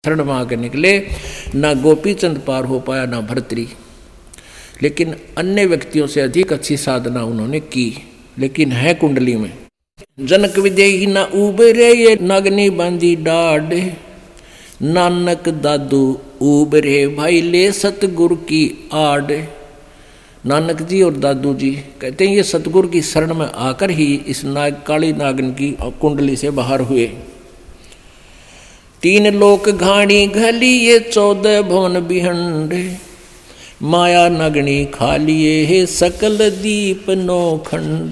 शरण मांग के निकले। ना गोपी चंद पार हो पाया ना भर्तरी, लेकिन अन्य व्यक्तियों से अधिक अच्छी साधना उन्होंने की। लेकिन है कुंडली में जनक विदेही ना उबरे ये नागनी बांधी डाढ़, नानक दादू उबरे भाई ले सतगुरु की आड़। नानक जी और दादू जी कहते हैं ये सतगुरु की शरण में आकर ही इस काली नागन की कुंडली से बाहर हुए। 3 लोक घाणी घली ये 14 भवन बिहंड, माया नगनी खा लिए है सकल दीप नो खंड।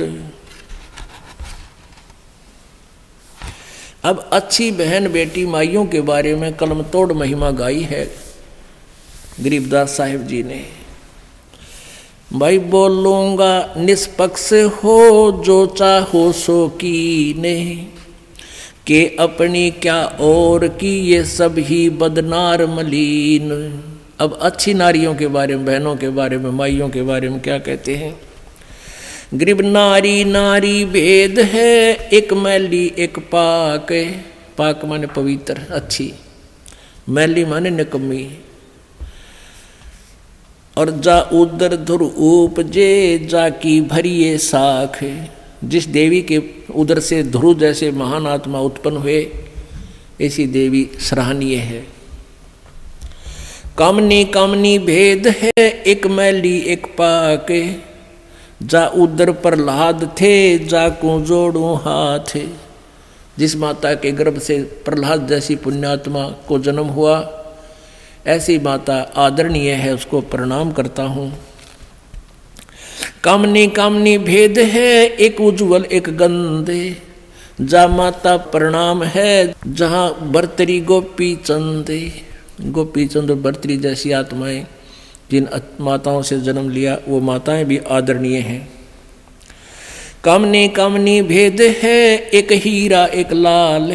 अब अच्छी बहन बेटी माइयों के बारे में कलम तोड़ महिमा गाई है गरीबदास साहिब जी ने। भाई बोलूंगा निष्पक्ष हो जो चाहो सो कीने, के अपनी क्या और की ये सब ही बदनार मलीन। अब अच्छी नारियों के बारे में, बहनों के बारे में, माइयों के बारे में क्या कहते हैं। गरीब नारी नारी भेद है, एक मैली एक पाक। पाक माने पवित्र अच्छी, मैली माने निकम्मी। और जा उदर धुर उपजे जाकी भरिए साख। जिस देवी के उदर से ध्रुव जैसे महान आत्मा उत्पन्न हुए, ऐसी देवी सराहनीय है। कामनी कामनी भेद है, एक मैली एक पाक। जा उदर प्रहलाद थे जाकू जोड़ू हाथ। जिस माता के गर्भ से प्रहलाद जैसी पुण्यात्मा को जन्म हुआ, ऐसी माता आदरणीय है, उसको प्रणाम करता हूँ। कामनी कामनी भेद है, एक उज्ज्वल एक गंदे। जा माता प्रणाम है जहाँ भर्तरी गोपी चंदे। गोपी चंद और भर्तरी जैसी आत्माएं जिन माताओं से जन्म लिया, वो माताएं भी आदरणीय हैं। कामनी कामनी भेद है, एक हीरा एक लाल।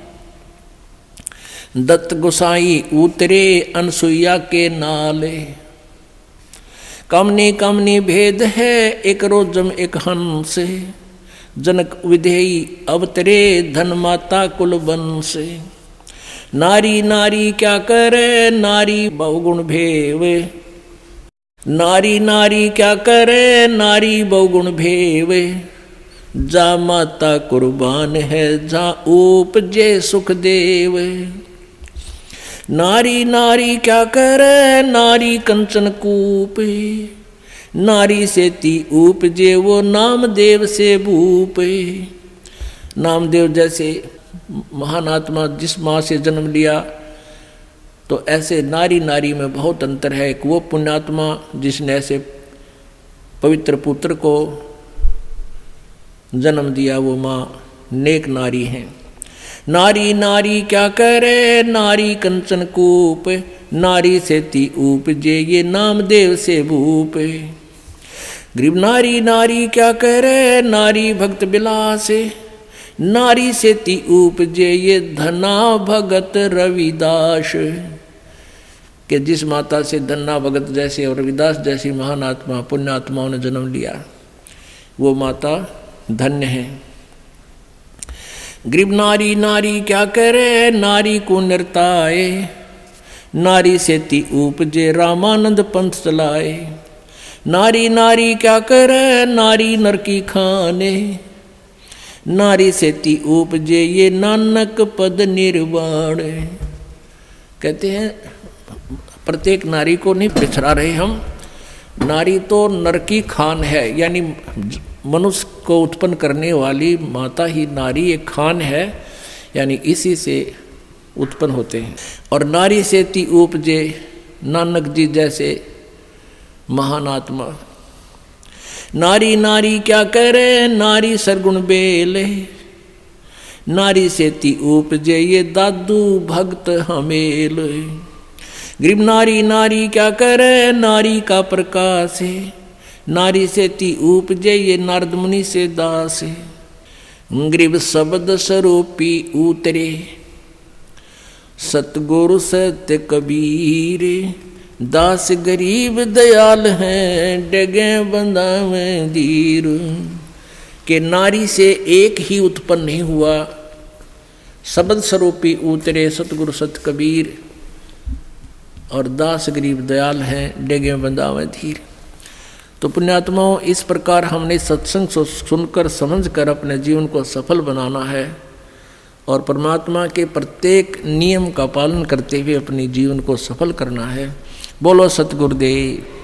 दत्त गोसाई उतरे अनसुईया के नाले। कामनी कामनी भेद है, एक रोजम एक हंस। जनक विधेयी अवतरे धन माता कुल वंश। नारी नारी क्या करे नारी बहुगुण भेव। नारी नारी क्या करे नारी बहुगुण भेव। जा माता कुर्बान है जा उपजे सुखदेव। नारी नारी क्या करे नारी कंचन कूप। नारी से ती उपजे वो नामदेव से भूप। नामदेव जैसे महान आत्मा जिस माँ से जन्म लिया, तो ऐसे नारी नारी में बहुत अंतर है। एक वो पुण्यात्मा जिसने ऐसे पवित्र पुत्र को जन्म दिया, वो माँ नेक नारी हैं। नारी नारी क्या करे नारी कंचन कूप। नारी से ती उपजे ये नामदेव से भूप। गरीब नारी नारी क्या करे नारी भक्त विलास। नारी से ती उपजे ये धना भगत रविदास। कि जिस माता से धन्ना भगत जैसे और रविदास जैसी महान आत्मा पुण्यात्माओं ने जन्म लिया, वो माता धन्य है। गरीब नारी नारी क्या करे नारी को नृताए। नारी से ती उपजे रामानंद पंथ चलाए। नारी नारी क्या करे नारी नर की खाने। नारी से ती उपजे ये नानक पद निर्वाण। कहते हैं प्रत्येक नारी को नहीं पिछड़ा रहे हम। नारी तो नर की खान है, यानी मनुष्य को उत्पन्न करने वाली माता ही नारी एक खान है, यानी इसी से उत्पन्न होते हैं। और नारी से ती उपजे नानक जी जैसे महान आत्मा। नारी नारी क्या करे नारी सरगुण बेले। नारी से ती उपजे ये दादू भक्त हमेल। गरीब नारी नारी क्या करे नारी का प्रकाश है। नारी से ती उपजे ये नारद मुनि से दास। गरीब शब्द स्वरूपी उतरे सतगुरु सत्य कबीर। दास गरीब दयाल हैं डगे बंदा में धीर। के नारी से एक ही उत्पन्न नहीं हुआ, शब्द स्वरूपी उतरे सतगुरु सत्य कबीर। और दास गरीब दयाल हैं, डेगे बंदावे धीर। तो पुण्यात्माओं, इस प्रकार हमने सत्संग सुनकर समझकर अपने जीवन को सफल बनाना है और परमात्मा के प्रत्येक नियम का पालन करते हुए अपने जीवन को सफल करना है। बोलो सतगुरुदेव।